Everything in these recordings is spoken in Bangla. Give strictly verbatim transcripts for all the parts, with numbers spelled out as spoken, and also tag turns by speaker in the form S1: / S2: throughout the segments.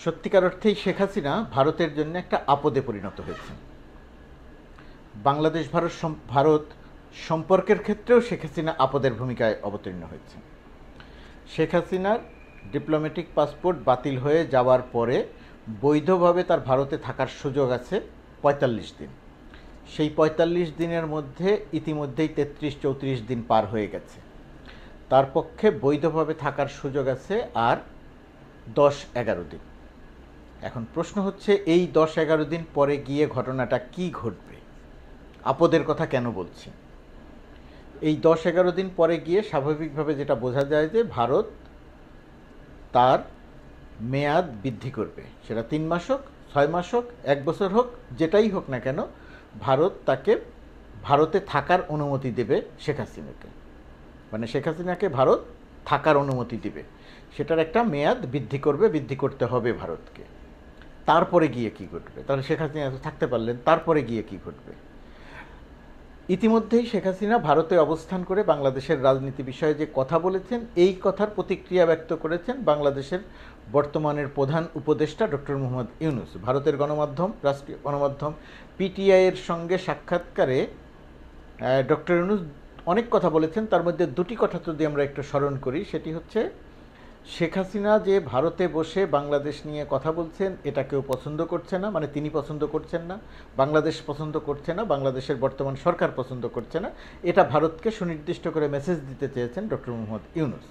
S1: সত্যিকার অর্থেই শেখ হাসিনা ভারতের জন্য একটা আপদে পরিণত হয়েছে। বাংলাদেশ ভারত ভারত সম্পর্কের ক্ষেত্রেও শেখ হাসিনা আপদের ভূমিকায় অবতীর্ণ হয়েছে। শেখ হাসিনার ডিপ্লোম্যাটিক পাসপোর্ট বাতিল হয়ে যাওয়ার পরে বৈধভাবে তার ভারতে থাকার সুযোগ আছে পঁয়তাল্লিশ দিন। সেই পঁয়তাল্লিশ দিনের মধ্যে ইতিমধ্যেই তেত্রিশ চৌত্রিশ দিন পার হয়ে গেছে। তার পক্ষে বৈধভাবে থাকার সুযোগ আছে আর দশ এগারো দিন। এখন প্রশ্ন হচ্ছে, এই দশ এগারো দিন পরে গিয়ে ঘটনাটা কি ঘটবে? আপদের কথা কেন বলছি? এই দশ এগারো দিন পরে গিয়ে স্বাভাবিকভাবে যেটা বোঝা যায় যে ভারত তার মেয়াদ বৃদ্ধি করবে। সেটা তিন মাস হোক, ছয় মাস হোক, এক বছর হোক, যেটাই হোক না কেন, ভারত তাকে ভারতে থাকার অনুমতি দেবে শেখ হাসিনাকে। মানে শেখ হাসিনাকে ভারত থাকার অনুমতি দিবে, সেটার একটা মেয়াদ বৃদ্ধি করবে, বৃদ্ধি করতে হবে ভারতকে। তারপরে গিয়ে কি ঘটবে? তাহলে শেখ হাসিনা তো থাকতে পারলেন, তারপরে গিয়ে কি ঘটবে? ইতিমধ্যেই শেখ হাসিনা ভারতে অবস্থান করে বাংলাদেশের রাজনীতি বিষয়ে যে কথা বলেছেন, এই কথার প্রতিক্রিয়া ব্যক্ত করেছেন বাংলাদেশের বর্তমানের প্রধান উপদেষ্টা ডক্টর মোহাম্মদ ইউনূস। ভারতের গণমাধ্যম, রাষ্ট্রীয় গণমাধ্যম পিটিআইয়ের সঙ্গে সাক্ষাৎকারে ডক্টর ইউনূস অনেক কথা বলেছেন। তার মধ্যে দুটি কথা যদি আমরা একটু স্মরণ করি, সেটি হচ্ছে শেখ হাসিনা যে ভারতে বসে বাংলাদেশ নিয়ে কথা বলছেন, এটা কেউ পছন্দ করছে না। মানে তিনি পছন্দ করছেন না, বাংলাদেশ পছন্দ করছে না, বাংলাদেশের বর্তমান সরকার পছন্দ করছে না। এটা ভারতকে সুনির্দিষ্ট করে মেসেজ দিতে চেয়েছেন ডক্টর মোহাম্মদ ইউনূস।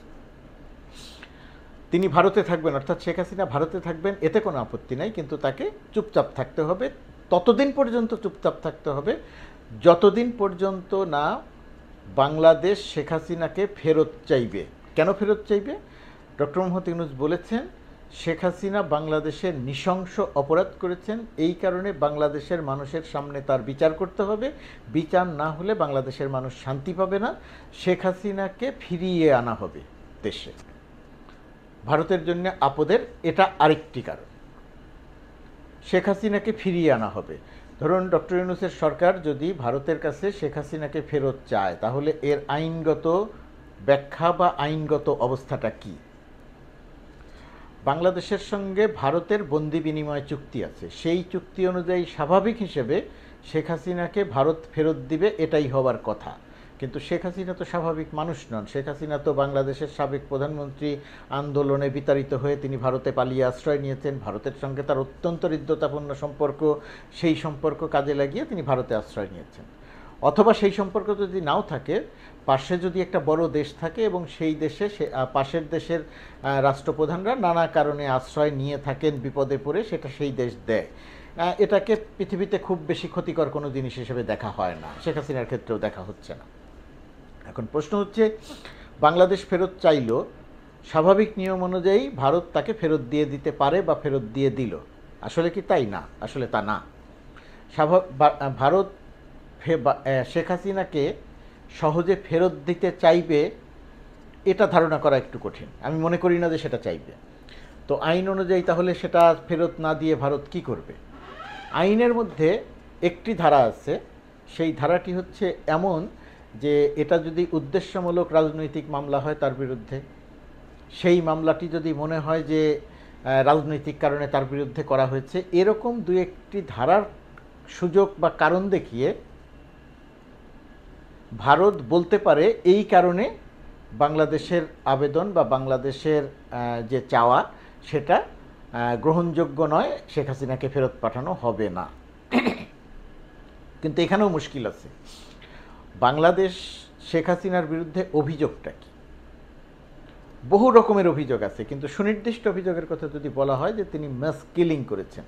S1: তিনি ভারতে থাকবেন, অর্থাৎ শেখ হাসিনা ভারতে থাকবেন, এতে কোনো আপত্তি নাই, কিন্তু তাকে চুপচাপ থাকতে হবে। ততদিন পর্যন্ত চুপচাপ থাকতে হবে যতদিন পর্যন্ত না বাংলাদেশ শেখ হাসিনাকে ফেরত চাইবে। কেন ফেরত চাইবে? ডক্টর মোহাম্মদ ইউনূস বলেছেন, শেখ হাসিনা বাংলাদেশের নৃশংস অপরাধ করেছেন, এই কারণে বাংলাদেশের মানুষের সামনে তার বিচার করতে হবে। বিচার না হলে বাংলাদেশের মানুষ শান্তি পাবে না। শেখ হাসিনাকে ফিরিয়ে আনা হবে দেশে। ভারতের জন্য আপদের এটা আরেকটি কারণ। শেখ হাসিনাকে ফিরিয়ে আনা হবে। ধরুন ডক্টর ইউনূসের সরকার যদি ভারতের কাছে শেখ হাসিনাকে ফেরত চায়, তাহলে এর আইনগত ব্যাখ্যা বা আইনগত অবস্থাটা কি? বাংলাদেশের সঙ্গে ভারতের বন্দি বিনিময় চুক্তি আছে, সেই চুক্তি অনুযায়ী স্বাভাবিক হিসেবে শেখ হাসিনাকে ভারত ফেরত দিবে, এটাই হওয়ার কথা। কিন্তু শেখ হাসিনা তো স্বাভাবিক মানুষ নন। শেখ হাসিনা তো বাংলাদেশের সাবেক প্রধানমন্ত্রী, আন্দোলনে বিতাড়িত হয়ে তিনি ভারতে পালিয়ে আশ্রয় নিয়েছেন। ভারতের সঙ্গে তার অত্যন্ত হৃদ্যতাপূর্ণ সম্পর্ক, সেই সম্পর্ক কাজে লাগিয়ে তিনি ভারতে আশ্রয় নিয়েছেন। অথবা সেই সম্পর্ক যদি নাও থাকে, পাশে যদি একটা বড় দেশ থাকে এবং সেই দেশে সে পাশের দেশের রাষ্ট্রপ্রধানরা নানা কারণে আশ্রয় নিয়ে থাকেন বিপদে পড়ে, সেটা সেই দেশ দেয়। এটাকে পৃথিবীতে খুব বেশি ক্ষতিকর কোনো জিনিস হিসেবে দেখা হয় না, শেখ হাসিনার ক্ষেত্রেও দেখা হচ্ছে না। এখন প্রশ্ন হচ্ছে, বাংলাদেশ ফেরত চাইল, স্বাভাবিক নিয়ম অনুযায়ী ভারত তাকে ফেরত দিয়ে দিতে পারে বা ফেরত দিয়ে দিল। আসলে কি তাই? না, আসলে তা না। ভারত শেখ হাসিনাকে সহজে ফেরত দিতে চাইবে এটা ধারণা করা একটু কঠিন। আমি মনে করি না যে সেটা চাইবে। তো আইন অনুযায়ী তাহলে সেটা ফেরত না দিয়ে ভারত কি করবে? আইনের মধ্যে একটি ধারা আছে, সেই ধারাটি হচ্ছে এমন যে এটা যদি উদ্দেশ্যমূলক রাজনৈতিক মামলা হয় তার বিরুদ্ধে, সেই মামলাটি যদি মনে হয় যে রাজনৈতিক কারণে তার বিরুদ্ধে করা হয়েছে, এরকম দু একটি ধারার সুযোগ বা কারণ দেখিয়ে ভারত বলতে পারে এই কারণে বাংলাদেশের আবেদন বা বাংলাদেশের যে চাওয়া সেটা গ্রহণযোগ্য নয়, শেখ হাসিনাকে ফেরত পাঠানো হবে না। কিন্তু এখানেও মুশকিল আছে। বাংলাদেশ শেখ হাসিনার বিরুদ্ধে অভিযোগটা কি? বহু রকমের অভিযোগ আছে, কিন্তু সুনির্দিষ্ট অভিযোগের কথা যদি বলা হয় যে তিনি মাস কিলিং করেছেন,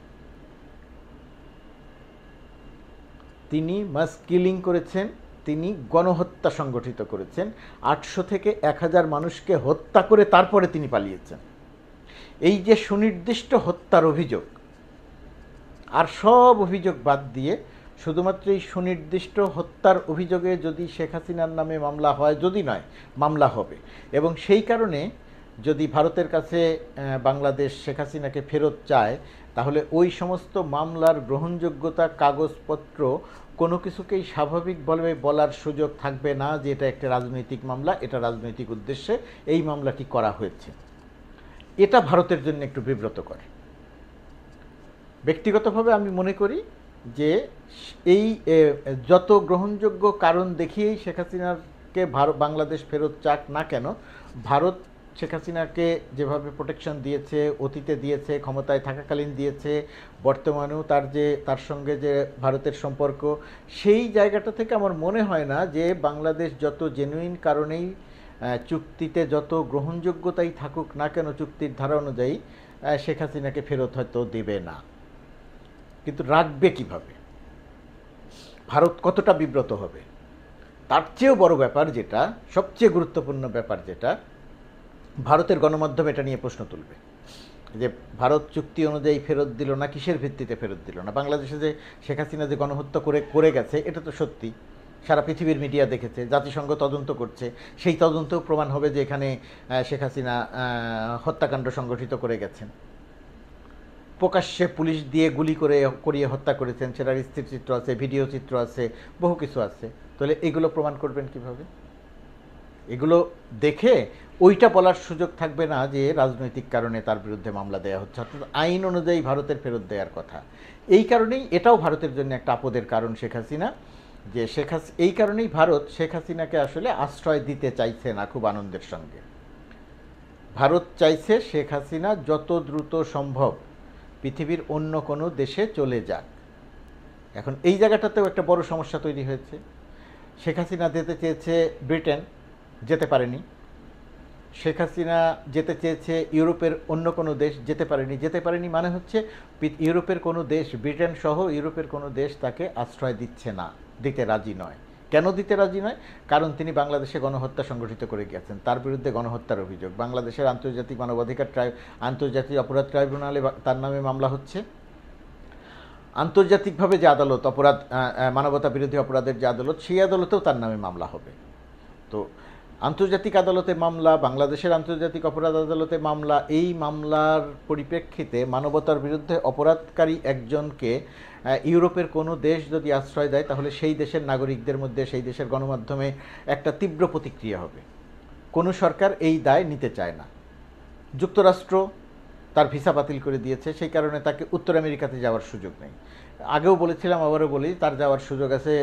S1: তিনি মাস কিলিং করেছেন, তিনি গণহত্যা সংগঠিত করেছেন, আটশো থেকে এক হাজার মানুষকে হত্যা করে তারপরে তিনি পালিয়েছেন। এই যে সুনির্দিষ্ট হত্যার অভিযোগ, আর সব অভিযোগ বাদ দিয়ে শুধুমাত্র এই সুনির্দিষ্ট হত্যার অভিযোগে যদি শেখ হাসিনার নামে মামলা হয়, যদি নয় মামলা হবে, এবং সেই কারণে যদি ভারতের কাছে বাংলাদেশ শেখ হাসিনাকে ফেরত চায়, তাহলে ওই সমস্ত মামলার গ্রহণযোগ্যতা, কাগজপত্র কোনো কিছুকেই স্বাভাবিকভাবে বলার সুযোগ থাকবে না যে এটা একটা রাজনৈতিক মামলা, এটা রাজনৈতিক উদ্দেশ্যে এই মামলাটি করা হয়েছে। এটা ভারতের জন্য একটু বিব্রত করে। ব্যক্তিগতভাবে আমি মনে করি যে এই যত গ্রহণযোগ্য কারণ দেখিয়েই শেখ হাসিনাকে ভারত বাংলাদেশ ফেরত চাক না কেন, ভারত শেখ হাসিনাকে যেভাবে প্রোটেকশন দিয়েছে, অতীতে দিয়েছে, ক্ষমতায় থাকাকালীন দিয়েছে, বর্তমানেও তার যে তার সঙ্গে যে ভারতের সম্পর্ক, সেই জায়গাটা থেকে আমার মনে হয় না যে বাংলাদেশ যত জেনুইন কারণেই চুক্তিতে যত গ্রহণযোগ্যতাই থাকুক না কেন চুক্তির ধারা অনুযায়ী শেখ হাসিনাকে ফেরত হয়তো দেবে না। কিন্তু রাখবে কিভাবে, ভারত কতটা বিব্রত হবে, তার চেয়েও বড় ব্যাপার যেটা, সবচেয়ে গুরুত্বপূর্ণ ব্যাপার যেটা, ভারতের গণমাধ্যম এটা নিয়ে প্রশ্ন তুলবে যে ভারত চুক্তি অনুযায়ী ফেরত দিল না, কিসের ভিত্তিতে ফেরত দিল না। বাংলাদেশে যে শেখ হাসিনা যে গণহত্যা করে করে গেছে এটা তো সত্যি, সারা পৃথিবীর মিডিয়া দেখেছে, জাতিসংঘ তদন্ত করছে, সেই তদন্তেও প্রমাণ হবে যে এখানে শেখ হাসিনা হত্যাকাণ্ড সংগঠিত করে গেছেন, প্রকাশ্যে পুলিশ দিয়ে গুলি করে করিয়ে হত্যা করেছেন, সেটার স্থিরচিত্র আছে, ভিডিও চিত্র আছে, বহু কিছু আছে। তাহলে এগুলো প্রমাণ করবেন কিভাবে? এগুলো দেখে ওইটা বলার সুযোগ থাকবে না যে রাজনৈতিক কারণে তার বিরুদ্ধে মামলা দেওয়া হচ্ছে, অর্থাৎ আইন অনুযায়ী ভারতের ফেরত দেওয়ার কথা। এই কারণেই এটাও ভারতের জন্য একটা আপদের কারণ শেখ হাসিনা, যে শেখ হাসি এই কারণেই ভারত শেখ হাসিনাকে আসলে আশ্রয় দিতে চাইছে না খুব আনন্দের সঙ্গে। ভারত চাইছে শেখ হাসিনা যত দ্রুত সম্ভব পৃথিবীর অন্য কোনো দেশে চলে যাক। এখন এই জায়গাটাতেও একটা বড় সমস্যা তৈরি হয়েছে। শেখ হাসিনা যেতে চেয়েছে ব্রিটেন, যেতে পারেনি। শেখ হাসিনা যেতে চেয়েছে ইউরোপের অন্য কোনো দেশ, যেতে পারেনি। যেতে পারেনি মানে হচ্ছে ইউরোপের কোনো দেশ, ব্রিটেন সহ ইউরোপের কোনো দেশ তাকে আশ্রয় দিচ্ছে না, দিতে রাজি নয়। কেন দিতে রাজি নয়? কারণ তিনি বাংলাদেশে গণহত্যা সংগঠিত করে গেছেন, তার বিরুদ্ধে গণহত্যার অভিযোগ। বাংলাদেশের আন্তর্জাতিক মানবাধিকার ট্রাই আন্তর্জাতিক অপরাধ ট্রাইব্যুনালে তার নামে মামলা হচ্ছে। আন্তর্জাতিকভাবে যে আদালত, অপরাধ মানবতা বিরোধী অপরাধের যে আদালত, সেই আদালতেও তার নামে মামলা হবে। তো আন্তর্জাতিক আদালতে মামলা, বাংলাদেশের আন্তর্জাতিক অপরাধ আদালতে মামলা, এই মামলার পরিপ্রেক্ষিতে মানবতার বিরুদ্ধে অপরাধকারী একজনকে ইউরোপের কোনো দেশ যদি আশ্রয় দেয় তাহলে সেই দেশের নাগরিকদের মধ্যে, সেই দেশের গণমাধ্যমে একটা তীব্র প্রতিক্রিয়া হবে। কোনো সরকার এই দায় নিতে চায় না। যুক্তরাষ্ট্র তার ভিসা বাতিল করে দিয়েছে, সেই কারণে তাকে উত্তর আমেরিকাতে যাওয়ার সুযোগ নেই। আগেও বলেছিলাম, আবারও বলি, তার যাওয়ার সুযোগ আছে,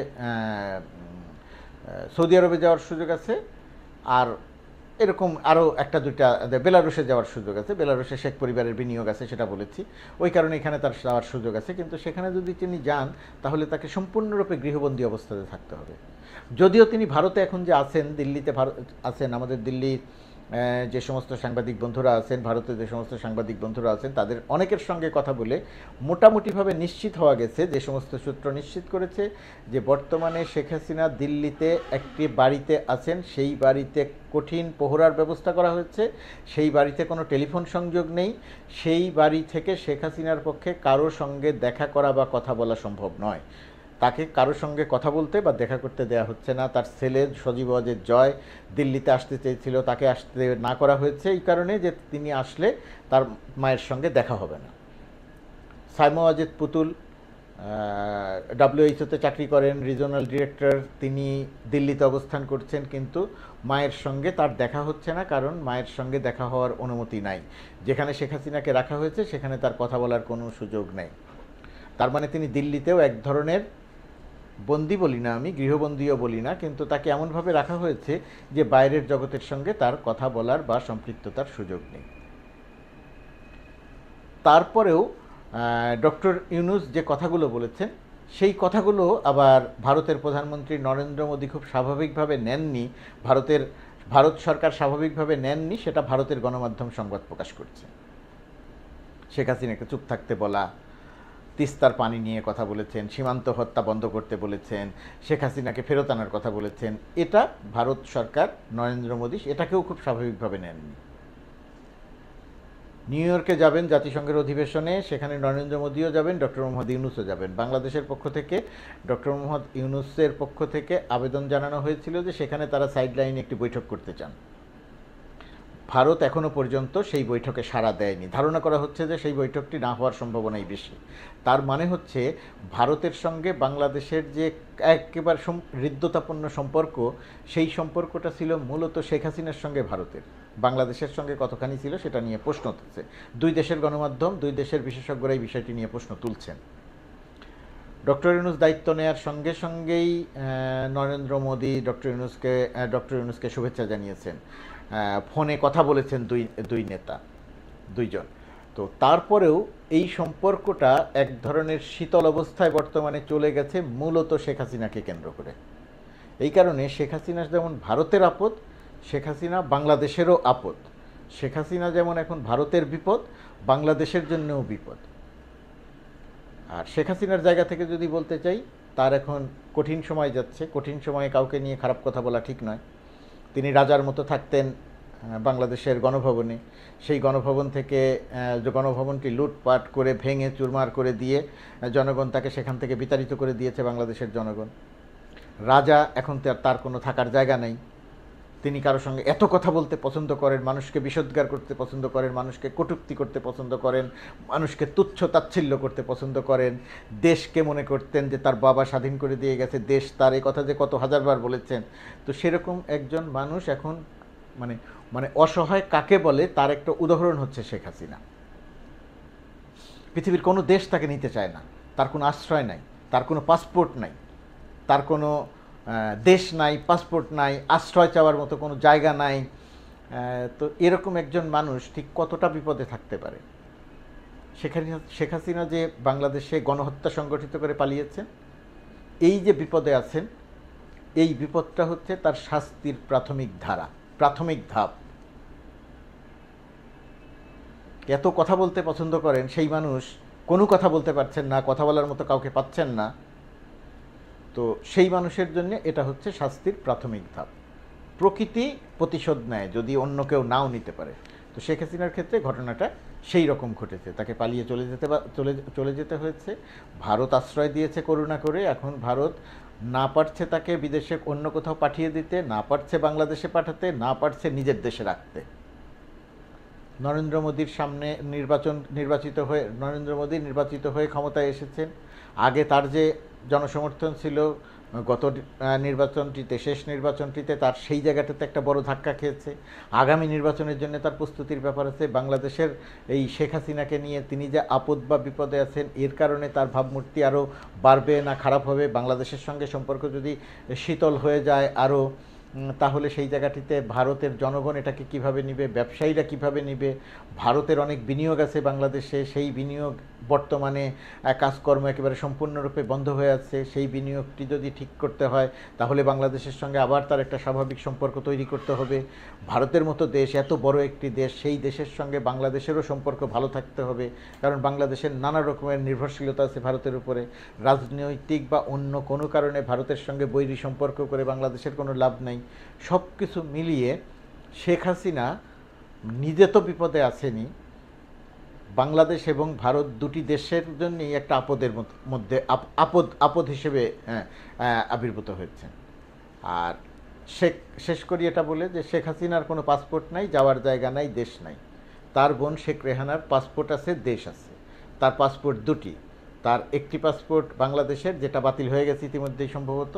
S1: সৌদি আরবে যাওয়ার সুযোগ আছে, আর এরকম আরও একটা দুইটা, বেলারুশে যাওয়ার সুযোগ আছে। বেলারুশে শেখ পরিবারের বিনিয়োগ আছে, সেটা বলেছি, ওই কারণে এখানে তার যাওয়ার সুযোগ আছে। কিন্তু সেখানে যদি তিনি যান তাহলে তাকে সম্পূর্ণরূপে গৃহবন্দী অবস্থাতে থাকতে হবে। যদিও তিনি ভারতে এখন যে আছেন, দিল্লিতে ভারত আছেন, আমাদের দিল্লি যে সমস্ত সাংবাদিক বন্ধুরা আছেন, ভারতে যে সমস্ত সাংবাদিক বন্ধুরা আছেন, তাদের অনেকের সঙ্গে কথা বলে মোটামুটিভাবে নিশ্চিত হওয়া গেছে, যে সমস্ত সূত্র নিশ্চিত করেছে যে বর্তমানে শেখ হাসিনা দিল্লিতে একটি বাড়িতে আছেন, সেই বাড়িতে কঠিন প্রহরার ব্যবস্থা করা হয়েছে, সেই বাড়িতে কোনো টেলিফোন সংযোগ নেই, সেই বাড়ি থেকে শেখ হাসিনার পক্ষে কারো সঙ্গে দেখা করা বা কথা বলা সম্ভব নয়। তাকে কারোর সঙ্গে কথা বলতে বা দেখা করতে দেয়া হচ্ছে না। তার ছেলে সজীব ওয়াজেদ জয় দিল্লিতে আসতে চেয়েছিল, তাকে আসতে না করা হয়েছে এই কারণে যে তিনি আসলে তার মায়ের সঙ্গে দেখা হবে না। সাইমা ওয়াজেদ পুতুল ডাব্লিউএইচওতে চাকরি করেন, রিজনাল ডিরেক্টর, তিনি দিল্লিতে অবস্থান করছেন, কিন্তু মায়ের সঙ্গে তার দেখা হচ্ছে না, কারণ মায়ের সঙ্গে দেখা হওয়ার অনুমতি নাই। যেখানে শেখ হাসিনাকে রাখা হয়েছে সেখানে তার কথা বলার কোনো সুযোগ নেই। তার মানে তিনি দিল্লিতেও এক ধরনের বন্দি বলি না, আমি গৃহবন্দীও বলি না, কিন্তু তাকে এমনভাবে রাখা হয়েছে যে বাইরের জগতের সঙ্গে তার কথা বলার বা সম্পৃক্ততার সুযোগ নেই। তারপরেও ডক্টর ইউনূস যে কথাগুলো বলেছেন, সেই কথাগুলো আবার ভারতের প্রধানমন্ত্রী নরেন্দ্র মোদী খুব স্বাভাবিকভাবে নেননি, ভারতের ভারত সরকার স্বাভাবিকভাবে নেননি, সেটা ভারতের গণমাধ্যম সংবাদ প্রকাশ করছে। শেখ হাসিনাকে চুপ থাকতে বলা, তিস্তার পানি নিয়ে কথা বলেছেন, সীমান্ত হত্যা বন্ধ করতে বলেছেন, শেখ হাসিনাকে ফেরত আনার কথা বলেছেন, এটা ভারত সরকার, নরেন্দ্র মোদী এটাকেও খুব স্বাভাবিকভাবে নেননি। নিউ ইয়র্কে যাবেন জাতিসংঘের অধিবেশনে, সেখানে নরেন্দ্র মোদীও যাবেন, ডক্টর মোহাম্মদ ইউনূসও যাবেন। বাংলাদেশের পক্ষ থেকে ডক্টর মোহাম্মদ ইউনূসের পক্ষ থেকে আবেদন জানানো হয়েছিল যে সেখানে তারা সাইড লাইনে একটি বৈঠক করতে চান। ভারত এখনো পর্যন্ত সেই বৈঠকে সাড়া দেয়নি। ধারণা করা হচ্ছে যে সেই বৈঠকটি না হওয়ার সম্ভাবনাই বেশি। তার মানে হচ্ছে ভারতের সঙ্গে বাংলাদেশের যে একেবারে হৃদ্যতাপূর্ণ সম্পর্ক, সেই সম্পর্কটা ছিল মূলত শেখ হাসিনার সঙ্গে ভারতের। বাংলাদেশের সঙ্গে কতখানি ছিল সেটা নিয়ে প্রশ্ন তুলছে দুই দেশের গণমাধ্যম, দুই দেশের বিশেষজ্ঞরা এই বিষয়টি নিয়ে প্রশ্ন তুলছেন। ডক্টর ইউনূস দায়িত্ব নেওয়ার সঙ্গে সঙ্গেই নরেন্দ্র মোদী ডক্টর ইউনূসকে ডক্টর ইউনূসকে শুভেচ্ছা জানিয়েছেন, ফোনে কথা বলেছেন দুই দুই নেতা দুইজন। তো তারপরেও এই সম্পর্কটা এক ধরনের শীতল অবস্থায় বর্তমানে চলে গেছে মূলত শেখ হাসিনাকে কেন্দ্র করে। এই কারণে শেখ হাসিনা যেমন ভারতের আপদ, শেখ হাসিনা বাংলাদেশেরও আপদ। শেখ হাসিনা যেমন এখন ভারতের বিপদ, বাংলাদেশের জন্যও বিপদ। আর শেখ হাসিনার জায়গা থেকে যদি বলতে চাই, তার এখন কঠিন সময় যাচ্ছে। কঠিন সময়ে কাউকে নিয়ে খারাপ কথা বলা ঠিক নয়। তিনি রাজার মতো থাকতেন বাংলাদেশের গণভবনে, সেই গণভবন থেকে গণভবনটি লুটপাট করে ভেঙে চুরমার করে দিয়ে জনগণ তাকে সেখান থেকে বিতাড়িত করে দিয়েছে বাংলাদেশের জনগণ। রাজা এখন তার কোনো থাকার জায়গা নেই। তিনি কারো সঙ্গে এত কথা বলতে পছন্দ করেন, মানুষকে বিষোদ্গার করতে পছন্দ করেন, মানুষকে কটূক্তি করতে পছন্দ করেন, মানুষকে তুচ্ছ তাচ্ছিল্য করতে পছন্দ করেন। দেশকে মনে করতেন যে তার বাবা স্বাধীন করে দিয়ে গেছে দেশ তার, এই কথা যে কত হাজারবার বলেছেন। তো সেরকম একজন মানুষ এখন মানে মানে অসহায় কাকে বলে তার একটা উদাহরণ হচ্ছে শেখ হাসিনা। পৃথিবীর কোনো দেশ তাকে নিতে চায় না, তার কোনো আশ্রয় নাই, তার কোনো পাসপোর্ট নাই, তার কোনো দেশ নাই, পাসপোর্ট নাই, আশ্রয় চাওয়ার মতো কোনো জায়গা নাই। তো এরকম একজন মানুষ ঠিক কতটা বিপদে থাকতে পারে। সেখানে শেখ হাসিনা যে বাংলাদেশে গণহত্যা সংগঠিত করে পালিয়েছেন, এই যে বিপদে আছেন, এই বিপদটা হচ্ছে তার শাস্তির প্রাথমিক ধারা, প্রাথমিক ধাপ। এত কথা বলতে পছন্দ করেন সেই মানুষ কোনো কথা বলতে পারছেন না, কথা বলার মতো কাউকে পাচ্ছেন না। তো সেই মানুষের জন্য এটা হচ্ছে শাস্তির প্রাথমিক ধাপ। প্রকৃতি প্রতিশোধ নেয় যদি অন্য কেউ নাও নিতে পারে। তো শেখ হাসিনার ক্ষেত্রে ঘটনাটা সেই রকম ঘটেছে। তাকে পালিয়ে চলে যেতে চলে চলে যেতে হয়েছে। ভারত আশ্রয় দিয়েছে করুণা করে। এখন ভারত না পারছে তাকে বিদেশে অন্য কোথাও পাঠিয়ে দিতে, না পারছে বাংলাদেশে পাঠাতে, না পারছে নিজের দেশে রাখতে। নরেন্দ্র মোদীর সামনে নির্বাচন নির্বাচিত হয়ে নরেন্দ্র মোদী নির্বাচিত হয়ে ক্ষমতায় এসেছেন। আগে তার যে জনসমর্থন ছিল গত নির্বাচনটিতে, শেষ নির্বাচনটিতে, তার সেই জায়গাটাতে একটা বড় ধাক্কা খেয়েছে। আগামী নির্বাচনের জন্য তার প্রস্তুতির ব্যাপার আছে। বাংলাদেশের এই শেখ হাসিনাকে নিয়ে তিনি যে আপদ বা বিপদে আছেন, এর কারণে তার ভাবমূর্তি আরও বাড়বে না খারাপ হবে? বাংলাদেশের সঙ্গে সম্পর্ক যদি শীতল হয়ে যায় আরও, তাহলে সেই জায়গাটিতে ভারতের জনগণ এটাকে কিভাবে নিবে, ব্যবসায়ীরা কিভাবে নিবে? ভারতের অনেক বিনিয়োগ আছে বাংলাদেশে, সেই বিনিয়োগ বর্তমানে কাজকর্ম একেবারে সম্পূর্ণরূপে বন্ধ হয়ে আছে। সেই বিনিয়োগটি যদি ঠিক করতে হয় তাহলে বাংলাদেশের সঙ্গে আবার তার একটা স্বাভাবিক সম্পর্ক তৈরি করতে হবে। ভারতের মতো দেশ, এত বড় একটি দেশ, সেই দেশের সঙ্গে বাংলাদেশেরও সম্পর্ক ভালো থাকতে হবে, কারণ বাংলাদেশের নানা রকমের নির্ভরশীলতা আছে ভারতের উপরে। রাজনৈতিক বা অন্য কোনো কারণে ভারতের সঙ্গে বৈরী সম্পর্ক করে বাংলাদেশের কোনো লাভ নেই। সব কিছু মিলিয়ে শেখ হাসিনা নিজে তো বিপদে আছেনই, বাংলাদেশ এবং ভারত দুটি দেশের জন্যই একটা আপদের মধ্যে আপদ আপদ হিসেবে আবির্ভূত হয়েছেন। আর শেখ শেষ করি এটা বলে যে শেখ হাসিনার কোনো পাসপোর্ট নাই, যাওয়ার জায়গা নাই, দেশ নাই। তার বোন শেখ রেহানার পাসপোর্ট আছে, দেশ আছে। তার পাসপোর্ট দুটি। তার একটি পাসপোর্ট বাংলাদেশের, যেটা বাতিল হয়ে গেছে ইতিমধ্যেই সম্ভবত,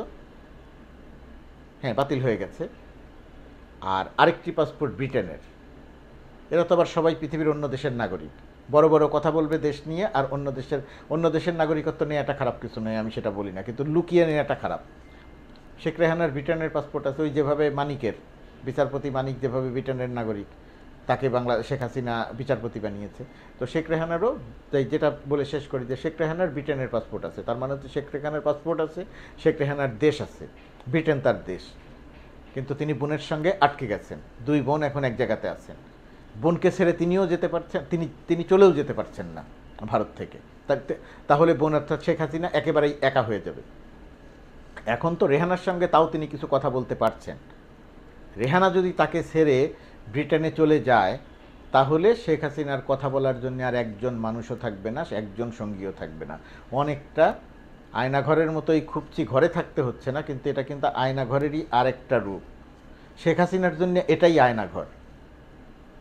S1: হ্যাঁ বাতিল হয়ে গেছে। আর আরেকটি পাসপোর্ট ব্রিটেনের। এরা তো আবার সবাই পৃথিবীর অন্য দেশের নাগরিক। বড় বড় কথা বলবে দেশ নিয়ে, আর অন্য দেশের অন্য দেশের নাগরিকত্ব নিয়ে এটা খারাপ কিছু নয়, আমি সেটা বলি না, কিন্তু লুকিয়ে নিয়ে এটা খারাপ। শেখ রেহানার ব্রিটেনের পাসপোর্ট আছে, ওই যেভাবে মানিকের বিচারপতি মানিক যেভাবে ব্রিটেনের নাগরিক, তাকে বাংলা শেখ হাসিনা বিচারপতি বানিয়েছে। তো শেখ রেহানারও তাই, যেটা বলে শেষ করি যে শেখ রেহানার ব্রিটেনের পাসপোর্ট আছে, তার মানে হচ্ছে শেখ রেহানার পাসপোর্ট আছে, শেখ রেহানার দেশ আছে, ব্রিটেন তার দেশ। কিন্তু তিনি বোনের সঙ্গে আটকে গেছেন, দুই বোন এখন এক জায়গাতে আছেন। বোনকে ছেড়ে তিনিও যেতে পারছেন, তিনি তিনি চলেও যেতে পারছেন না ভারত থেকে। তাহলে বোন অর্থাৎ শেখ হাসিনা একেবারেই একা হয়ে যাবে। এখন তো রেহানার সঙ্গে তাও তিনি কিছু কথা বলতে পারছেন। রেহানা যদি তাকে ছেড়ে ব্রিটেনে চলে যায়, তাহলে শেখ হাসিনার কথা বলার জন্য আর একজন মানুষও থাকবে না, একজন সঙ্গীও থাকবে না। অনেকটা আয়নাঘরের মতোই খুবচি ঘরে থাকতে হচ্ছে না, কিন্তু এটা কিন্তু আয়নাঘরেরই আরেকটা রূপ। শেখ হাসিনার জন্য এটাই আয়নাঘর।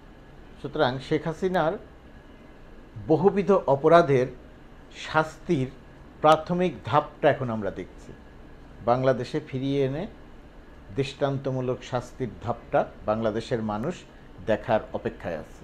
S1: সুতরাং শেখ হাসিনার বহুবিধ অপরাধের শাস্তির প্রাথমিক ধাপটা এখন আমরা দেখছি। বাংলাদেশে ফিরিয়ে এনে দৃষ্টান্তমূলক শাস্তির ধাপটা বাংলাদেশের মানুষ দেখার অপেক্ষায় আছে।